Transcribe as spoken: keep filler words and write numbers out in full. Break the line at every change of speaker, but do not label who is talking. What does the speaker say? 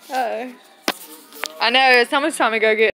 Uh oh. I know, it's almost time to go get